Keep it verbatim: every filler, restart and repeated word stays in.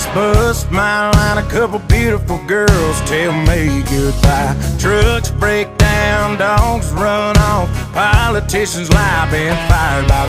bust my line, a couple beautiful girls tell me goodbye. Trucks break down, dogs run off, politicians lie, been fired by